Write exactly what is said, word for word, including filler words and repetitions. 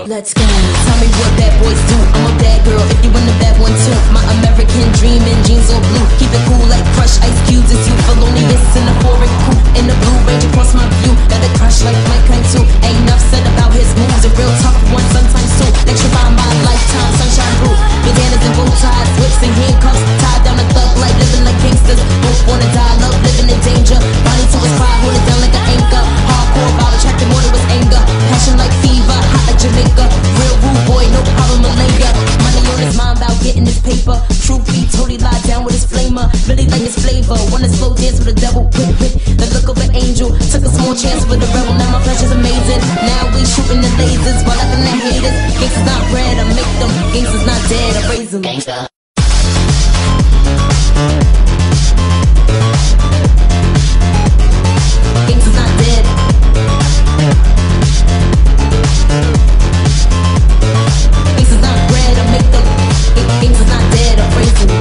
Let's go. Tell me what bad boys do. I'm a bad girl, if you want a bad one too. My American dream in jeans all blue. Keep it cool like Crush Ice Cubes. It's you for loneliness in a foreign coupe. In the blue range across my view. Let it crush like my kind too. Ain't enough said about his moves. A real tough one sometimes too. Lecture by my lifetime, sunshine brew. Bandanas and bow ties, whips and handcuffs. Tied down a thug life, living like gangsters. Both wanna die, love living in danger. Body to his pride, hold it down like an anchor. Hardcore about attracting more to his anger. Passion like fever, hot like Jamaica. Real rude boy, no problem Malaya. Money on his mind about getting his paper. Truth be told, he lied down with his flamer. Really like his flavor. Wanna slow dance with the devil, quick, quick. The look of an angel. Took a small chance with the rebel, now my pleasure's amazing. Now we shooting the lasers while laughing at haters. Gangsters not bred, I make them. Gangsters not dead, I raise them. Gangsta. Gangsters not dead. Gangsters not bred, I make them. Gangsters not dead, I raise them.